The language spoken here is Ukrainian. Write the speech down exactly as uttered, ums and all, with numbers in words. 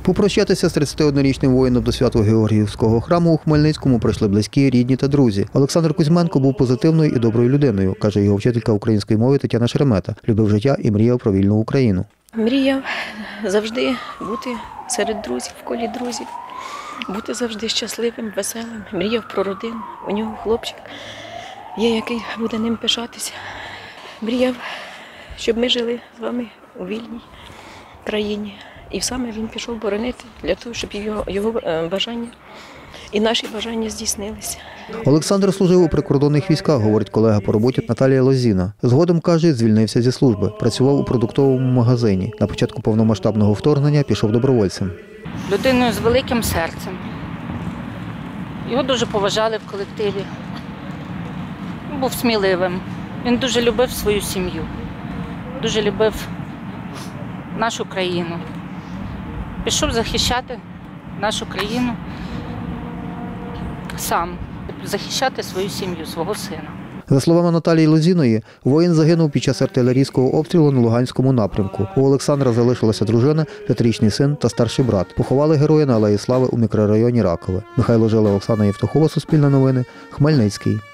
Попрощатися з тридцятиоднорічним воїном до Свято-Георгіївського храму у Хмельницькому прийшли близькі, рідні та друзі. Олександр Кузьменко був позитивною і доброю людиною, каже його вчителька української мови Тетяна Шеремета. Любив життя і мріяв про вільну Україну. Мріяв завжди бути серед друзів, в колі друзів, бути завжди щасливим, веселим. Мріяв про родину. У нього хлопчик є, який буде ним пишатися. Мріяв, щоб ми жили з вами у вільній країні. І саме він пішов боронити для того, щоб його, його бажання і наші бажання здійснилися. Олександр служив у прикордонних військах, говорить колега по роботі Наталія Лозіна. Згодом, каже, звільнився зі служби. Працював у продуктовому магазині. На початку повномасштабного вторгнення пішов добровольцем. Людиною з великим серцем. Його дуже поважали в колективі. Він був сміливим. Він дуже любив свою сім'ю. Дуже любив нашу країну. Пішов захищати нашу країну сам, захищати свою сім'ю, свого сина. За словами Наталії Лозіної, воїн загинув під час артилерійського обстрілу на Луганському напрямку. У Олександра залишилася дружина, п'ятирічний син та старший брат. Поховали героя на Алеї Слави у мікрорайоні Ракове. Михайло Жила, Оксана Євтухова, Суспільне новини, Хмельницький.